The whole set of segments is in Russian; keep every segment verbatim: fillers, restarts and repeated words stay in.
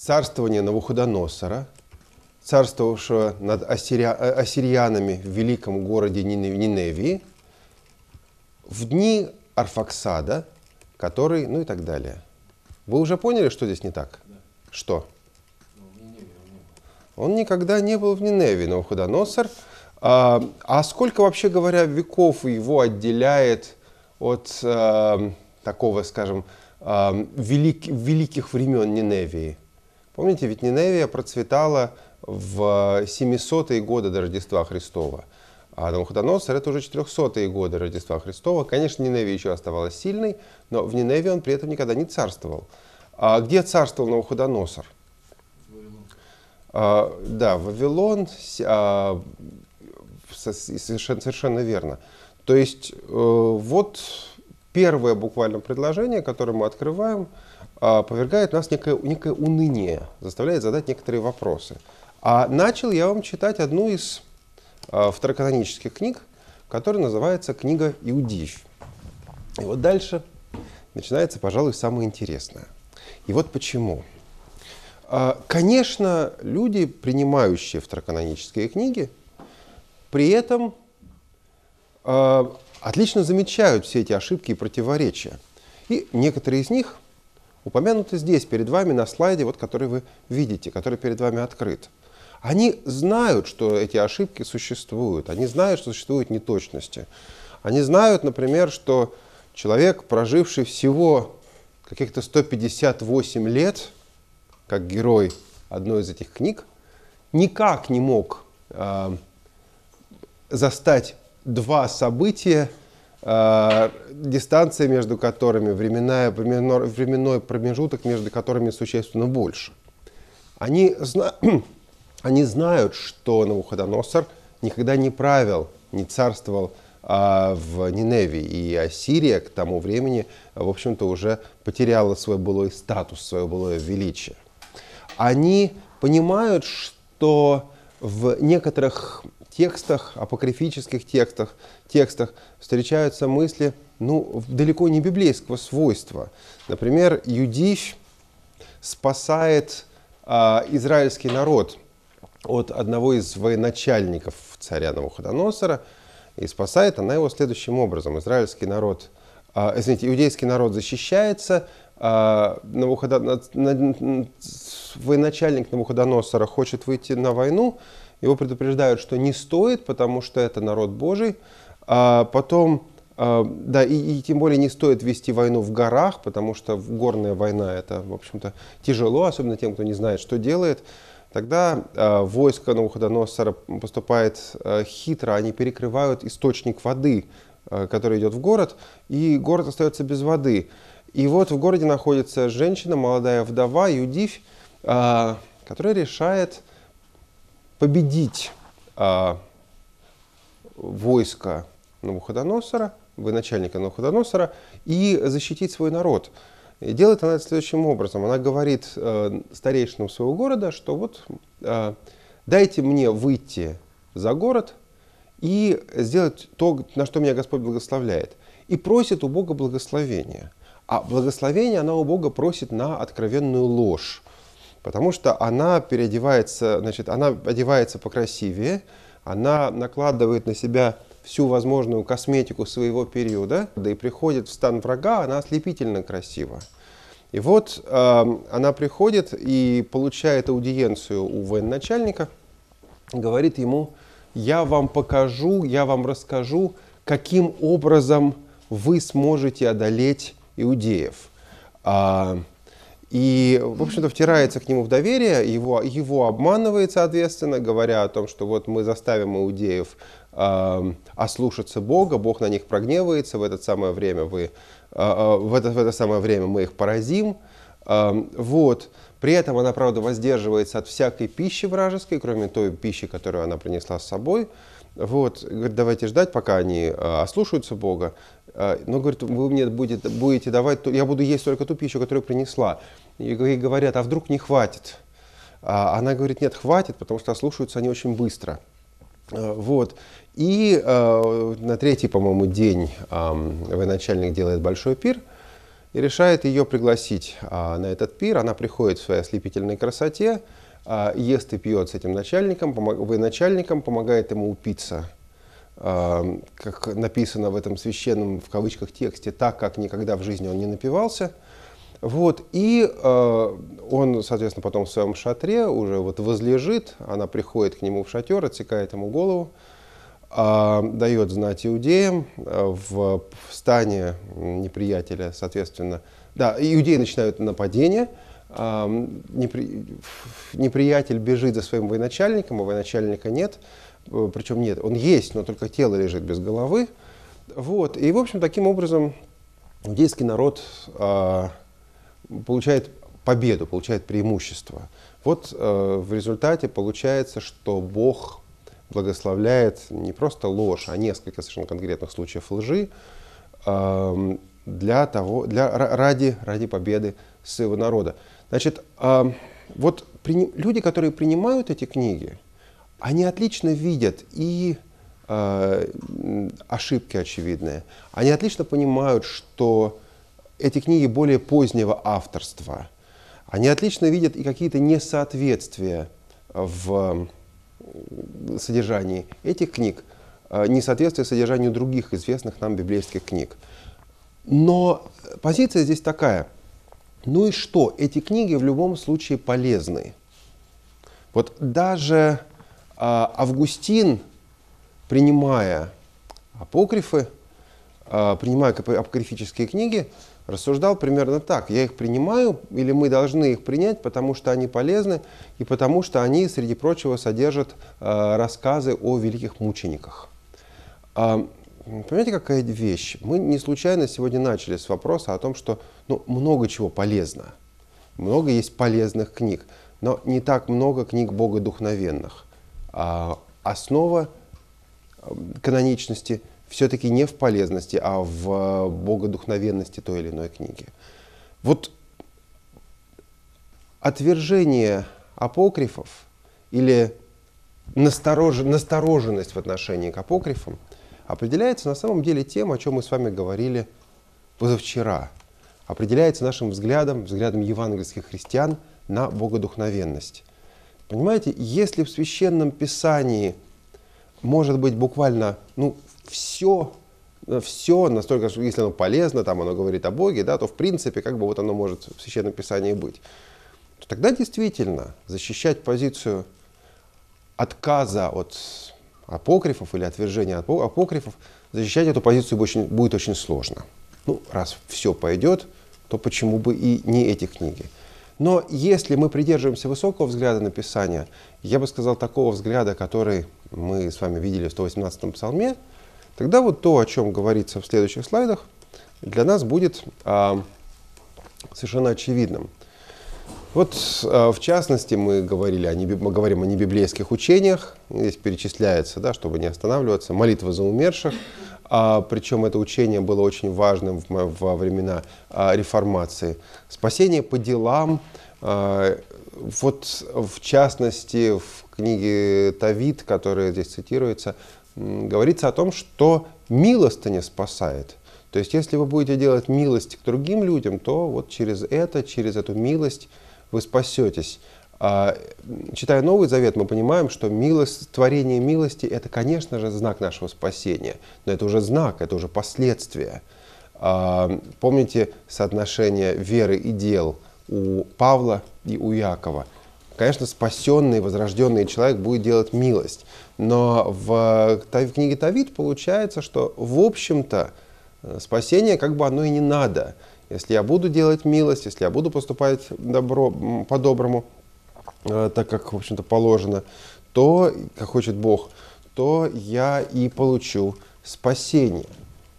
царствование Навуходоносора, царствовавшего над ассирия... ассирянами в великом городе Ниневии, в дни Арфаксада, который, ну и так далее. Вы уже поняли, что здесь не так? Да. Что? Ну, в Ниневии он не был. Он никогда не был в Ниневии, Навуходоносор. А, а сколько, вообще говоря, веков его отделяет от а, такого, скажем, а, велик... великих времен Ниневии? Помните, ведь Ниневия процветала в семисотые годы до Рождества Христова. А Навуходоносор — это уже четырехсотые годы Рождества Христова. Конечно, Ниневия еще оставалась сильной, но в Ниневии он при этом никогда не царствовал. А где царствовал Навуходоносор? Вавилон. А, да, Вавилон, а, совершенно, совершенно верно. То есть э, вот первое буквально предложение, которое мы открываем, э, повергает нас в некое, некое уныние, заставляет задать некоторые вопросы. А начал я вам читать одну из э, второканонических книг, которая называется «Книга Иудеев». И вот дальше начинается, пожалуй, самое интересное. И вот почему. Э, конечно, люди, принимающие второканонические книги, при этом э, отлично замечают все эти ошибки и противоречия. И некоторые из них упомянуты здесь, перед вами, на слайде, вот, который вы видите, который перед вами открыт. Они знают, что эти ошибки существуют. Они знают, что существуют неточности. Они знают, например, что человек, проживший всего каких-то сто пятьдесят восемь лет, как герой одной из этих книг, никак не мог э, застать два события, э, дистанция между которыми, временная, временной, временной промежуток между которыми существенно больше. Они, зна они знают, что Навуходоносор никогда не правил, не царствовал э, в Ниневии, и Ассирия к тому времени, в общем-то, уже потеряла свой былой статус, свое былое величие. Они понимают, что в некоторых текстах, апокрифических текстах, текстах встречаются мысли, ну, далеко не библейского свойства. Например, Юдифь спасает а, израильский народ от одного из военачальников царя Навуходоносора, и спасает она его следующим образом. Израильский народ, а, извините, иудейский народ защищается, а, Навуходон... военачальник Навуходоносора хочет выйти на войну. Его предупреждают, что не стоит, потому что это народ Божий. А потом, а, да, и, и тем более не стоит вести войну в горах, потому что горная война — это, в общем-то, тяжело, особенно тем, кто не знает, что делает. Тогда а, войско Навуходоносора поступает а, хитро, они перекрывают источник воды, а, который идет в город, и город остается без воды. И вот в городе находится женщина, молодая вдова, Юдифь, а, которая решает победить а, войско Навуходоносора, военачальника Навуходоносора, и защитить свой народ. И делает она это следующим образом. Она говорит э, старейшинам своего города, что вот э, дайте мне выйти за город и сделать то, на что меня Господь благословляет. И просит у Бога благословения. А благословение она у Бога просит на откровенную ложь. Потому что она переодевается, значит, она одевается покрасивее, она накладывает на себя всю возможную косметику своего периода, да и приходит в стан врага, она ослепительно красива. И вот э, она приходит и получает аудиенцию у военачальника, говорит ему: я вам покажу, я вам расскажу, каким образом вы сможете одолеть иудеев. И, в общем-то, втирается к нему в доверие, его, его обманывает, соответственно, говоря о том, что вот мы заставим иудеев э, ослушаться Бога, Бог на них прогневается, в это самое время, вы, э, в, это, в это самое время мы их поразим. Э, вот. При этом она, правда, воздерживается от всякой пищи вражеской, кроме той пищи, которую она принесла с собой. Вот. Говорит, давайте ждать, пока они э, ослушаются Бога. Но, говорит, вы мне будете, будете давать, я буду есть только ту пищу, которую принесла. И говорят, а вдруг не хватит? А она говорит, нет, хватит, потому что ослушаются они очень быстро. Вот. И э, на третий, по-моему, день э, военачальник делает большой пир. и решает ее пригласить а, на этот пир. Она приходит в своей ослепительной красоте, а, ест и пьет с этим начальником, помог, военачальником, помогает ему упиться, а, как написано в этом священном, в кавычках, тексте, так, как никогда в жизни он не напивался. Вот, и э, он, соответственно, потом в своем шатре уже вот возлежит, она приходит к нему в шатер, отсекает ему голову, э, дает знать иудеям, э, в, в стане неприятеля, соответственно, да, иудеи начинают нападение, э, непри, неприятель бежит за своим военачальником, а военачальника нет, э, причем нет, он есть, но только тело лежит без головы, вот, и, в общем, таким образом иудейский народ э, получает победу, получает преимущество. Вот э, в результате получается, что Бог благословляет не просто ложь, а несколько совершенно конкретных случаев лжи э, для того, для, ради, ради победы своего народа. Значит, э, вот при, люди, которые принимают эти книги, они отлично видят и э, ошибки очевидные, они отлично понимают, что эти книги более позднего авторства. Они отлично видят и какие-то несоответствия в содержании этих книг, несоответствие содержанию других известных нам библейских книг. Но позиция здесь такая. Ну и что? Эти книги в любом случае полезны. Вот даже Августин, принимая апокрифы, принимая апокрифические книги, рассуждал примерно так. Я их принимаю, или мы должны их принять, потому что они полезны, и потому что они, среди прочего, содержат э, рассказы о великих мучениках. Э, понимаете, какая вещь? Мы не случайно сегодня начали с вопроса о том, что ну, много чего полезно. Много есть полезных книг, но не так много книг богодухновенных. А основа каноничности все-таки не в полезности, а в богодухновенности той или иной книги. Вот отвержение апокрифов или насторож... настороженность в отношении к апокрифам определяется на самом деле тем, о чем мы с вами говорили позавчера. Определяется нашим взглядом, взглядом евангельских христиан на богодухновенность. Понимаете, если в Священном Писании может быть буквально, ну, все, все настолько, что если оно полезно, там оно говорит о Боге, да, то в принципе как бы вот оно может в Священном Писании быть. То тогда действительно защищать позицию отказа от апокрифов или отвержения от апокрифов, защищать эту позицию очень, будет очень сложно. Ну, раз все пойдет, то почему бы и не эти книги? Но если мы придерживаемся высокого взгляда на Писание, я бы сказал такого взгляда, который мы с вами видели в сто восемнадцатом псалме, тогда вот то, о чем говорится в следующих слайдах, для нас будет а, совершенно очевидным. Вот а, в частности мы, говорили о неби, мы говорим о небиблейских учениях, здесь перечисляется, да, чтобы не останавливаться, молитва за умерших, а, причем это учение было очень важным в, во времена а, реформации. Спасение по делам, а, вот в частности в книге Тавит, которая здесь цитируется, говорится о том, что милостыня спасает. То есть, если вы будете делать милость к другим людям, то вот через это, через эту милость вы спасетесь. А, читая Новый Завет, мы понимаем, что милость, творение милости – это, конечно же, знак нашего спасения. Но это уже знак, это уже последствия. А, помните соотношение веры и дел у Павла и у Иакова? Конечно, спасенный, возрожденный человек будет делать милость. Но в, в книге Тавит получается, что в общем-то спасение как бы оно и не надо. Если я буду делать милость, если я буду поступать добро, по-доброму, э, так как, в общем-то, положено, то, как хочет Бог, то я и получу спасение.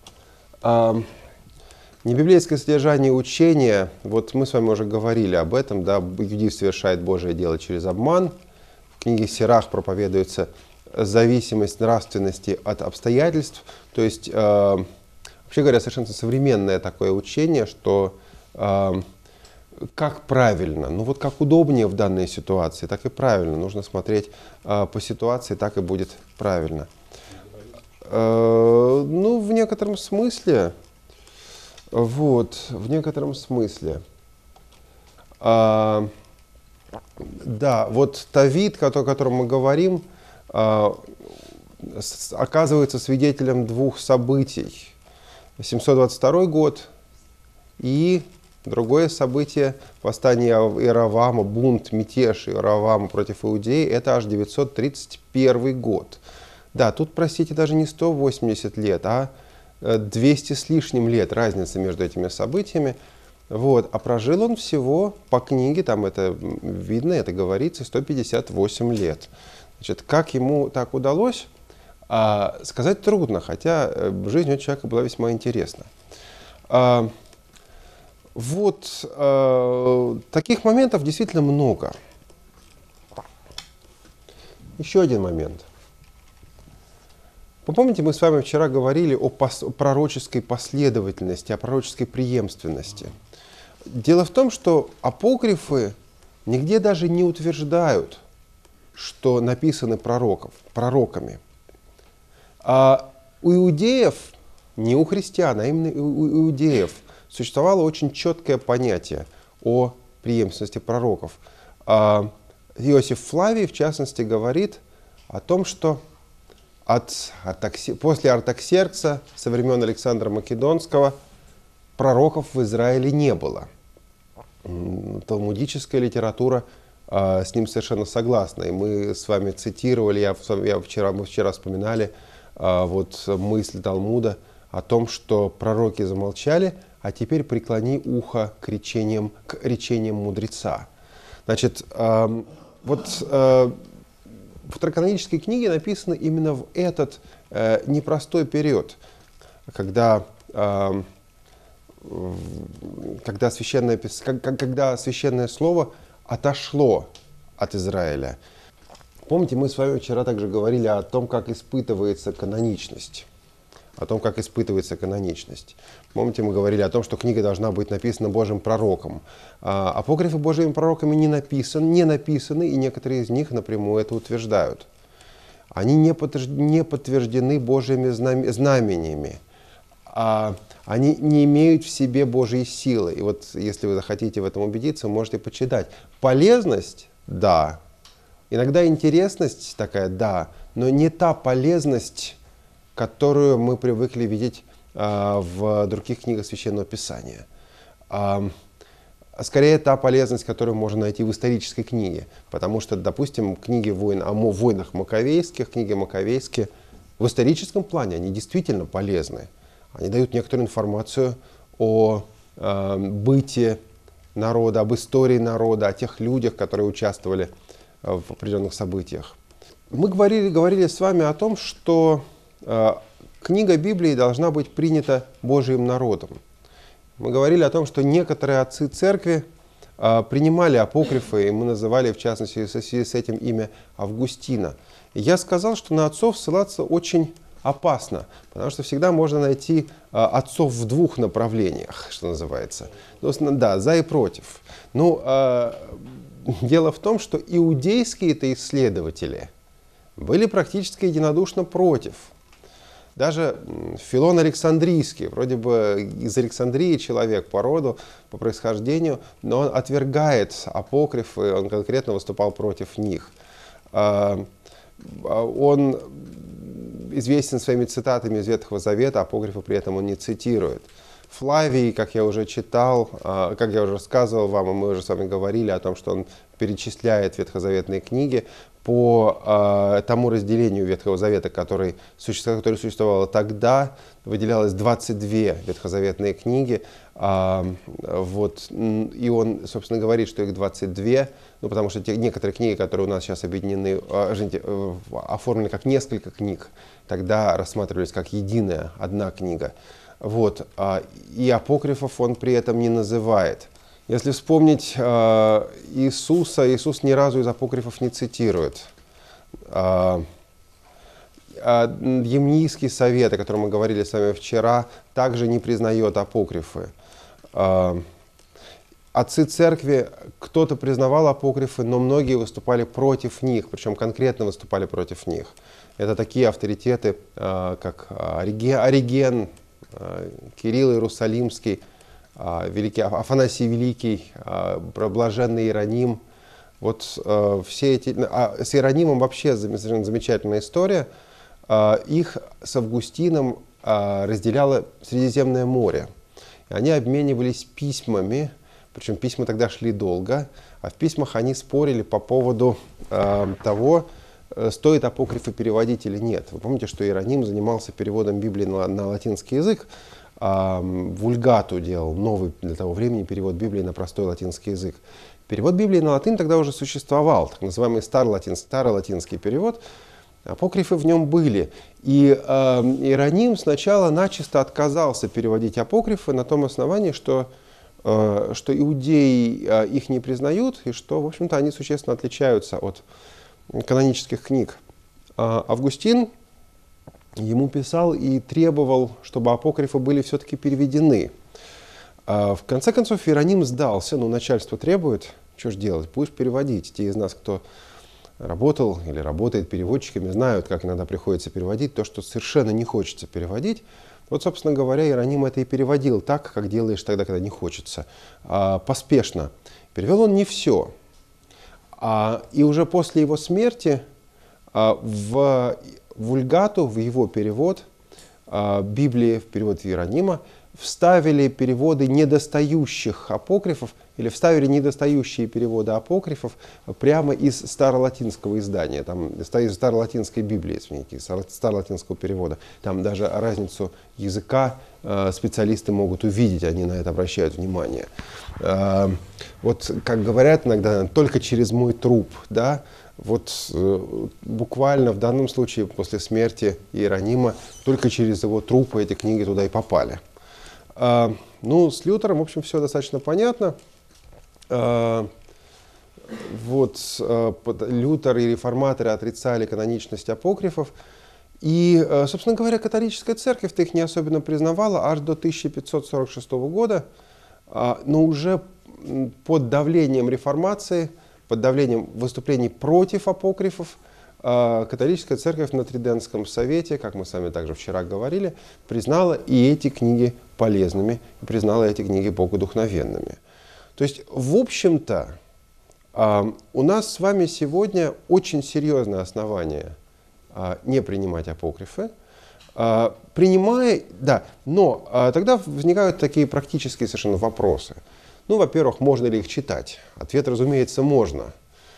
А, небиблейское содержание учения, вот мы с вами уже говорили об этом, да, иудей совершает Божие дело через обман. В книге Сирах проповедуется зависимость нравственности от обстоятельств, то есть, э, вообще говоря, совершенно современное такое учение, что э, как правильно, ну вот как удобнее в данной ситуации, так и правильно. Нужно смотреть э, по ситуации, так и будет правильно. Э, ну, в некотором смысле, Вот, в некотором смысле. А, да, вот Тавид, о котором мы говорим, а, с, оказывается свидетелем двух событий. семьсот двадцать второй год и другое событие — восстание Иеровоама, бунт, мятеж Иеровоама против Иудеи — это аж девятьсот тридцать первый год. Да, тут, простите, даже не сто восемьдесят лет, а двести с лишним лет разница между этими событиями. Вот. А прожил он всего по книге, там это видно, это говорится, сто пятьдесят восемь лет. Значит, как ему так удалось, а, сказать трудно, хотя жизнь у человека была весьма интересна. А, вот а, таких моментов действительно много. Еще один момент. Вы помните, мы с вами вчера говорили о, пос о пророческой последовательности, о пророческой преемственности. Дело в том, что апокрифы нигде даже не утверждают, что написаны пророков, пророками. А у иудеев, не у христиан, а именно у иудеев, существовало очень четкое понятие о преемственности пророков. А Иосиф Флавий, в частности, говорит о том, что От, от, после Артаксеркса, со времен Александра Македонского, пророков в Израиле не было. Талмудическая литература а, с ним совершенно согласна. И мы с вами цитировали, я, я вчера, мы вчера вспоминали а, вот, мысль Талмуда о том, что пророки замолчали, а теперь преклони ухо к речениям, к речениям мудреца. Значит, а, вот... А, в второканонической книге написано именно в этот э, непростой период, когда, э, когда, священное, когда священное слово отошло от Израиля. Помните, мы с вами вчера также говорили о том, как испытывается каноничность. О том, как испытывается каноничность. Помните, мы говорили о том, что книга должна быть написана Божьим пророком. А апокрифы Божьими пророками не написаны, не написаны, и некоторые из них напрямую это утверждают. Они не подтверждены Божьими знамениями. А они не имеют в себе Божьей силы. И вот, если вы захотите в этом убедиться, можете почитать. Полезность — да. Иногда интересность такая — да. Но не та полезность, которую мы привыкли видеть а, в других книгах Священного Писания. А, скорее, та полезность, которую можно найти в исторической книге. Потому что, допустим, книги войн, о войнах маковейских, книги маковейские, в историческом плане они действительно полезны. Они дают некоторую информацию о э, быте народа, об истории народа, о тех людях, которые участвовали в определенных событиях. Мы говорили, говорили с вами о том, что книга Библии должна быть принята Божьим народом. Мы говорили о том, что некоторые отцы церкви а, принимали апокрифы, и мы называли, в частности, в связи с этим имя Августина. И я сказал, что на отцов ссылаться очень опасно, потому что всегда можно найти а, отцов в двух направлениях, что называется. Ну, да, за и против. Ну, а, дело в том, что иудейские-то исследователи были практически единодушно против. Даже Филон Александрийский, вроде бы из Александрии человек по роду, по происхождению, но он отвергает апокрифы, он конкретно выступал против них. Он известен своими цитатами из Ветхого Завета, апокрифы при этом он не цитирует. Флавий, как я уже читал, как я уже рассказывал вам, и мы уже с вами говорили о том, что он перечисляет ветхозаветные книги по э, тому разделению Ветхого Завета, который, который существовало тогда, выделялось двадцать две ветхозаветные книги, э, вот, и он, собственно, говорит, что их двадцать две, ну, потому что те, некоторые книги, которые у нас сейчас объединены, э, извините, э, оформлены как несколько книг, тогда рассматривались как единая, одна книга. Вот, э, и апокрифов он при этом не называет. Если вспомнить э, Иисуса, Иисус ни разу из апокрифов не цитирует. Э, э, Емнийский совет, о котором мы говорили с вами вчера, также не признает апокрифы. Э, отцы церкви, кто-то признавал апокрифы, но многие выступали против них, причем конкретно выступали против них. Это такие авторитеты, э, как Ориген, Кирилл Иерусалимский, великий, Афанасий Великий, блаженный Иероним. Вот все эти... А с Иеронимом вообще замечательная история. Их с Августином разделяло Средиземное море. Они обменивались письмами, причем письма тогда шли долго, а в письмах они спорили по поводу э, того, стоит апокрифы переводить или нет. Вы помните, что Иероним занимался переводом Библии на, на латинский язык, э, Вульгату делал новый для того времени перевод Библии на простой латинский язык. Перевод Библии на латынь тогда уже существовал, так называемый старолатинский, старолатинский перевод. Апокрифы в нем были. И э, Иероним сначала начисто отказался переводить апокрифы на том основании, что, э, что иудеи э, их не признают, и что, в общем-то, они существенно отличаются от канонических книг. А Августин ему писал и требовал, чтобы апокрифы были все-таки переведены. А в конце концов, Иероним сдался, ну, начальство требует, что же делать, пусть переводить. Те из нас, кто работал или работает переводчиками, знают, как иногда приходится переводить то, что совершенно не хочется переводить. Вот, собственно говоря, Иероним это и переводил так, как делаешь тогда, когда не хочется, а, поспешно. Перевел он не все. А, и уже после его смерти а, в Вульгату, в его перевод а, Библии, в перевод Иеронима, вставили переводы недостающих апокрифов или вставили недостающие переводы апокрифов прямо из старолатинского издания, там, из старолатинской Библии, извините, из старолатинского перевода. Там даже разницу языка э, специалисты могут увидеть, они на это обращают внимание. Э, вот, как говорят иногда, только через мой труп, да, вот э, буквально в данном случае после смерти Иеронима только через его труп эти книги туда и попали. Uh, ну, с Лютером, в общем, все достаточно понятно. Uh, вот, uh, Лютер и реформаторы отрицали каноничность апокрифов. И, uh, собственно говоря, католическая церковь-то их не особенно признавала аж до тысяча пятьсот сорок шестого года. Uh, но уже под давлением реформации, под давлением выступлений против апокрифов, католическая церковь на Тридентском совете, как мы с вами также вчера говорили, признала и эти книги полезными, и признала эти книги богодухновенными. То есть, в общем-то, у нас с вами сегодня очень серьезное основание не принимать апокрифы. Принимая, да, но тогда возникают такие практические совершенно вопросы. Ну, во-первых, можно ли их читать? Ответ, разумеется, можно.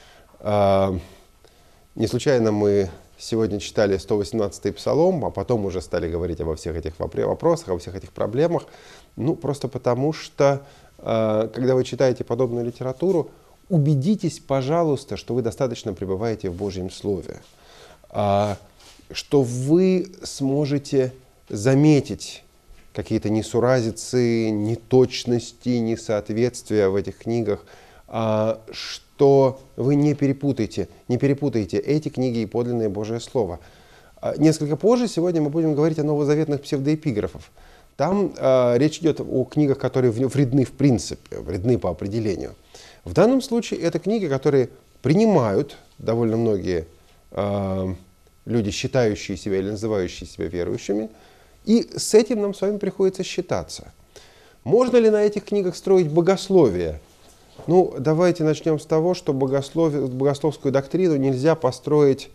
Не случайно мы сегодня читали сто восемнадцатый псалом, а потом уже стали говорить обо всех этих вопросах, обо всех этих проблемах. Ну, просто потому что, э, когда вы читаете подобную литературу, убедитесь, пожалуйста, что вы достаточно пребываете в Божьем Слове. Э, что вы сможете заметить какие-то несуразицы, неточности, несоответствия в этих книгах, э, что то вы не перепутаете, не перепутаете эти книги и подлинное Божие Слово. Несколько позже сегодня мы будем говорить о новозаветных псевдоэпиграфах. Там э, речь идет о книгах, которые вредны в принципе, вредны по определению. В данном случае это книги, которые принимают довольно многие э, люди, считающие себя или называющие себя верующими, и с этим нам с вами приходится считаться. Можно ли на этих книгах строить богословие? Ну, давайте начнем с того, что богослов... богословскую доктрину нельзя построить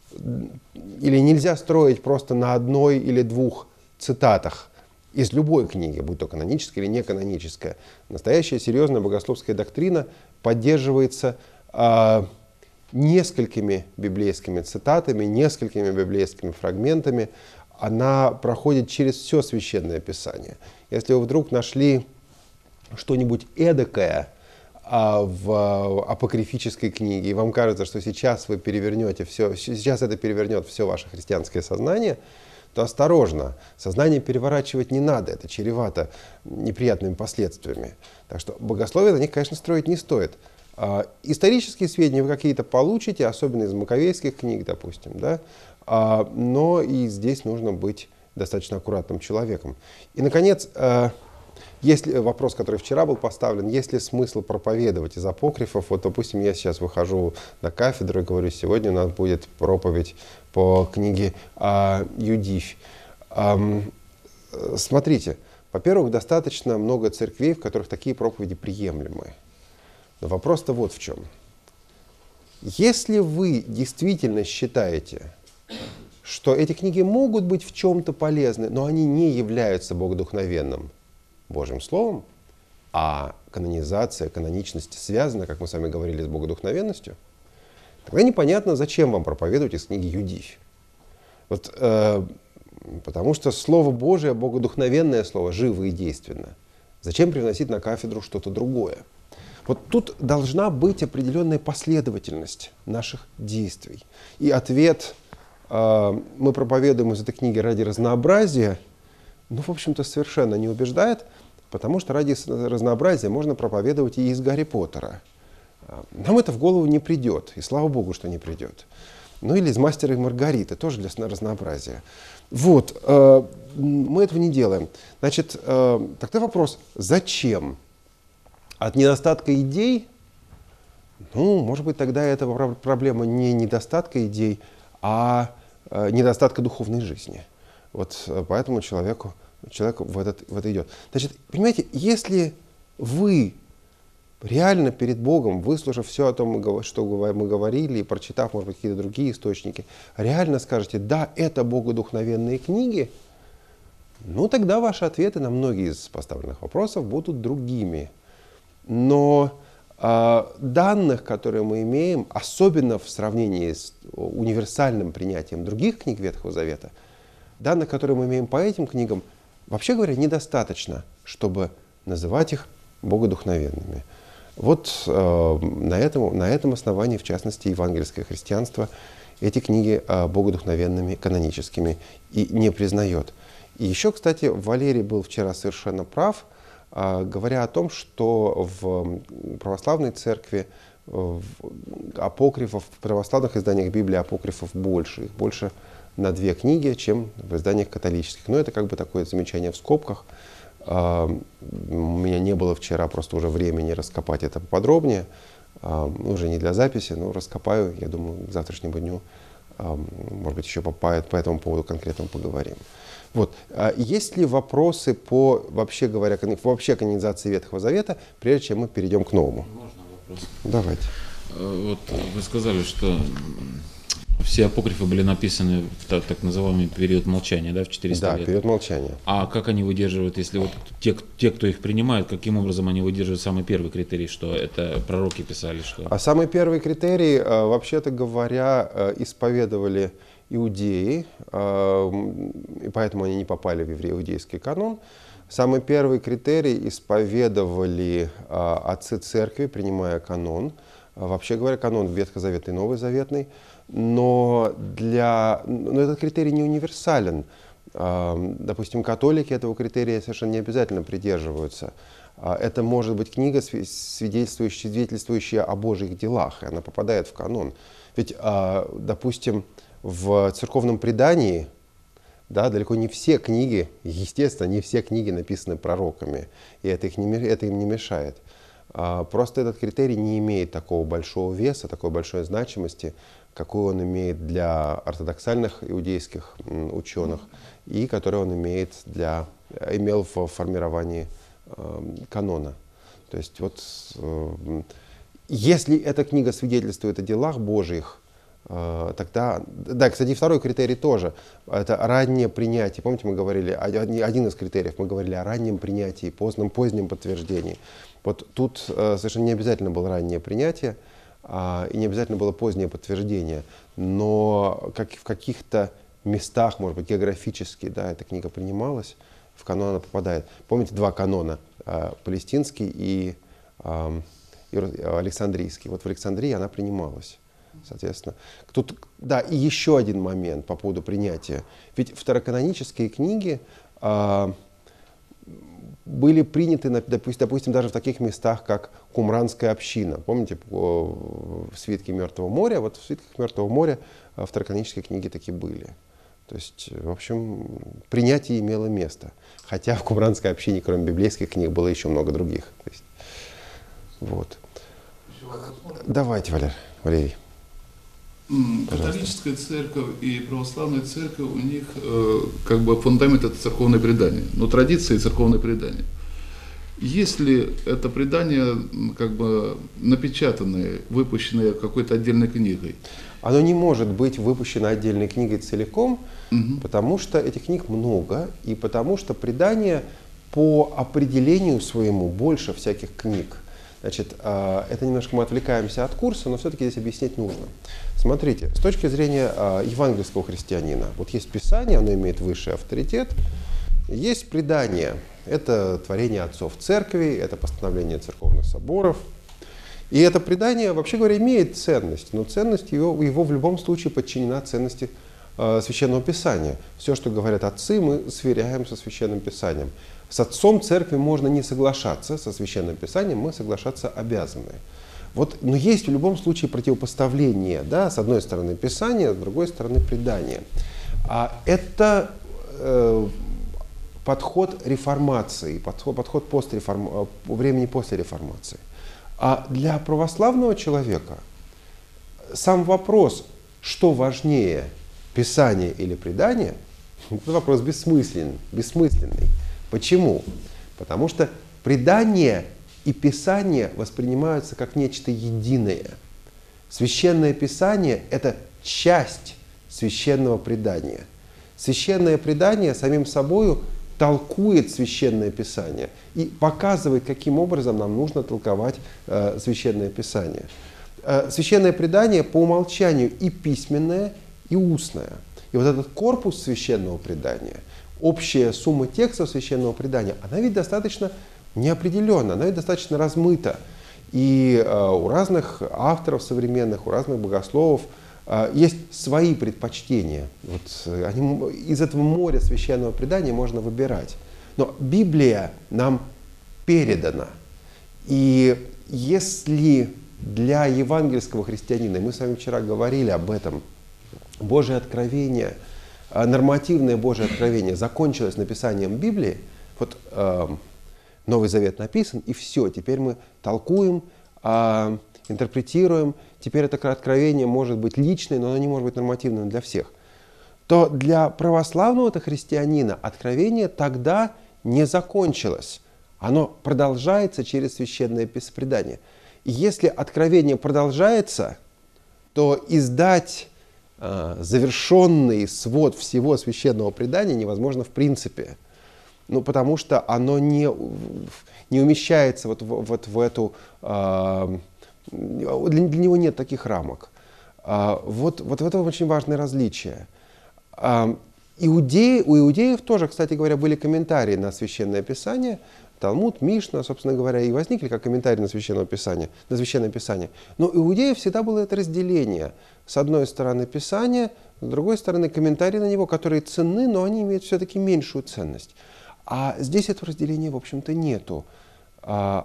или нельзя строить просто на одной или двух цитатах из любой книги, будь то каноническая или неканоническая. Настоящая серьезная богословская доктрина поддерживается э, несколькими библейскими цитатами, несколькими библейскими фрагментами. Она проходит через все Священное Писание. Если вы вдруг нашли что-нибудь эдакое в апокрифической книге, и вам кажется, что сейчас вы перевернете все, сейчас это перевернет все ваше христианское сознание, то осторожно, сознание переворачивать не надо, это чревато неприятными последствиями. Так что богословие на них, конечно, строить не стоит. А, исторические сведения вы какие-то получите, особенно из маковейских книг, допустим, да? А, но и здесь нужно быть достаточно аккуратным человеком. И, наконец, а, Есть ли вопрос, который вчера был поставлен, есть ли смысл проповедовать из апокрифов? Вот, допустим, я сейчас выхожу на кафедру и говорю, сегодня у нас будет проповедь по книге а, Юдифь. А, смотрите, во-первых, достаточно много церквей, в которых такие проповеди приемлемы. Но вопрос-то вот в чем. Если вы действительно считаете, что эти книги могут быть в чем-то полезны, но они не являются богодухновенным Божьим Словом, а канонизация, каноничность связана, как мы с вами говорили, с богодухновенностью, тогда непонятно, зачем вам проповедовать из книги Юдифь. Вот, э, потому что Слово Божие, богодухновенное Слово, живо и действенно. Зачем привносить на кафедру что-то другое? Вот тут должна быть определенная последовательность наших действий. И ответ э, «мы проповедуем из этой книги ради разнообразия», ну, в общем-то, совершенно не убеждает, потому что ради разнообразия можно проповедовать и из Гарри Поттера. Нам это в голову не придет, и слава Богу, что не придет. Ну или из «Мастера и Маргариты», тоже для разнообразия. Вот, э, мы этого не делаем. Значит, э, тогда вопрос, зачем? От недостатка идей? Ну, может быть, тогда это проблема не недостатка идей, а э, недостатка духовной жизни. Вот э, поэтому человеку, человеку в, этот, в это идет. Значит, понимаете, если вы реально перед Богом, выслушав все о том, что мы говорили, и прочитав, может быть, какие-то другие источники, реально скажете, да, это богодухновенные книги, ну, тогда ваши ответы на многие из поставленных вопросов будут другими. Но э, данных, которые мы имеем, особенно в сравнении с универсальным принятием других книг Ветхого Завета, данных, которые мы имеем по этим книгам, вообще говоря, недостаточно, чтобы называть их богодухновенными. Вот э, на, этом, на этом основании, в частности, евангельское христианство эти книги э, богодухновенными, каноническими и не признает. И еще, кстати, Валерий был вчера совершенно прав, э, говоря о том, что в православной церкви в апокрифов, в православных изданиях Библии апокрифов больше. Их больше на две книги, чем в изданиях католических. Но это как бы такое замечание в скобках. У меня не было вчера просто уже времени раскопать это поподробнее. Уже не для записи, но раскопаю, я думаю, к завтрашнему дню, может быть, еще по, по этому поводу конкретно поговорим. Вот. Есть ли вопросы по, вообще говоря, вообще канонизации Ветхого Завета, прежде чем мы перейдем к новому? Можно вопрос? Давайте. Вот вы сказали, что все апокрифы были написаны в так, так называемый период молчания, да, в четыреста да, лет. Да, период молчания. А как они выдерживают, если вот те, те, кто их принимает, каким образом они выдерживают самый первый критерий, что это пророки писали? Что... А самый первый критерий, вообще-то говоря, исповедовали иудеи, и поэтому они не попали в еврееиудейский канон. Самый первый критерий исповедовали отцы церкви, принимая канон. Вообще говоря, канон ветхозаветный и новозаветный. Но, для, но этот критерий не универсален. Допустим, католики этого критерия совершенно не обязательно придерживаются. Это может быть книга, свидетельствующая, свидетельствующая о Божьих делах, и она попадает в канон. Ведь, допустим, в церковном предании, да, далеко не все книги, естественно, не все книги написаны пророками, и это, их не, это им не мешает. Просто этот критерий не имеет такого большого веса, такой большой значимости, какую он имеет для ортодоксальных иудейских ученых и который он имеет для, имел в формировании э, канона. То есть вот, э, если эта книга свидетельствует о делах Божьих, э, тогда, да, кстати, второй критерий тоже, это раннее принятие. Помните, мы говорили, один из критериев, мы говорили о раннем принятии, позднем, позднем подтверждении. Вот тут э, совершенно не обязательно было раннее принятие, и не обязательно было позднее подтверждение, но как, в каких-то местах, может быть, географически, да, эта книга принималась, в канон она попадает. Помните два канона, э, палестинский и, э, и Александрийский. Вот в Александрии она принималась, соответственно. Тут, да, и еще один момент по поводу принятия. Ведь второканонические книги э, были приняты, допустим, допустим, даже в таких местах, как Кумранская община. Помните, в свитке Мертвого моря? Вот в свитках Мертвого моря второканонические книги такие были. То есть, в общем, принятие имело место. Хотя в Кумранской общине, кроме библейских книг, было еще много других. То есть, вот. Давайте, Валер, Валерий. Католическая церковь и православная церковь, у них э, как бы фундамент это церковное предание, но традиции и церковное предание. Если это предание как бы напечатанное, выпущенное какой-то отдельной книгой, оно не может быть выпущено отдельной книгой целиком, угу. потому что этих книг много, и потому что предание по определению своему больше всяких книг. Значит, это немножко мы отвлекаемся от курса, но все-таки здесь объяснить нужно. Смотрите, с точки зрения евангельского христианина, вот есть Писание, оно имеет высший авторитет, есть предание, это творение отцов церкви, это постановление церковных соборов. И это предание, вообще говоря, имеет ценность, но ценность его, его в любом случае подчинена ценности э, Священного Писания. Все, что говорят отцы, мы сверяем со Священным Писанием. С отцом церкви можно не соглашаться, со Священным Писанием мы соглашаться обязаны. Вот, но есть в любом случае противопоставление, да, с одной стороны Писание, с другой стороны предание. А это э, подход реформации, подход, подход постреформ, времени после реформации. А для православного человека сам вопрос, что важнее, Писание или предание, это вопрос бессмысленный, бессмысленный. Почему? Потому что предание и Писание воспринимаются как нечто единое. Священное Писание – это часть священного предания. Священное предание самим собою толкует Священное Писание и показывает, каким образом нам нужно толковать э, Священное Писание. Э, Священное предание по умолчанию и письменное, и устное. И вот этот корпус Священного предания, общая сумма текстов Священного предания, она ведь достаточно неопределенна, она ведь достаточно размыта. И э, у разных авторов современных, у разных богословов э, есть свои предпочтения. Вот, э, они, из этого моря Священного предания можно выбирать. Но Библия нам передана. И если для евангельского христианина, и мы с вами вчера говорили об этом, Божие откровение, нормативное Божие откровение закончилось написанием Библии, вот э, Новый Завет написан, и все, теперь мы толкуем, э, интерпретируем, теперь это откровение может быть личное, но оно не может быть нормативным для всех. То для православного-то христианина откровение тогда не закончилось. Оно продолжается через священное предание. И если откровение продолжается, то издать завершенный свод всего священного предания невозможно в принципе. Ну, потому что оно не, не умещается вот в, вот в эту... Э, для, для него нет таких рамок. А, вот, вот в этом очень важное различие. А, иудеи, у иудеев тоже, кстати говоря, были комментарии на Священное Писание. Талмуд, Мишна, собственно говоря, и возникли как комментарии на Священное Писание, на Священное Писание. Но у иудеев всегда было это разделение. С одной стороны Писание, с другой стороны комментарии на него, которые ценны, но они имеют все-таки меньшую ценность. А здесь этого разделения, в общем-то, нету. А,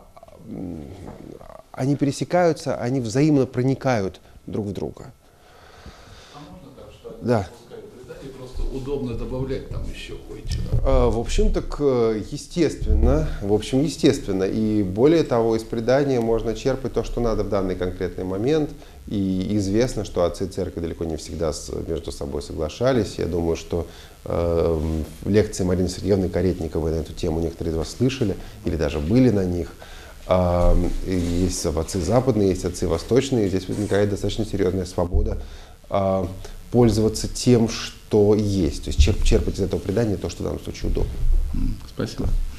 они пересекаются, они взаимно проникают друг в друга. А можно так, что да. Просто удобно добавлять там еще кое-что. В общем, так естественно, в общем, естественно. И более того, из предания можно черпать то, что надо в данный конкретный момент. И известно, что отцы церкви далеко не всегда между собой соглашались. Я думаю, что э, лекции Марины Сергеевны Каретниковой на эту тему некоторые из вас слышали или даже были на них. Э, есть отцы западные, есть отцы восточные. Здесь возникает достаточно серьезная свобода э, пользоваться тем, что есть. То есть черп, черпать из этого предания то, что в данном случае удобно. Спасибо.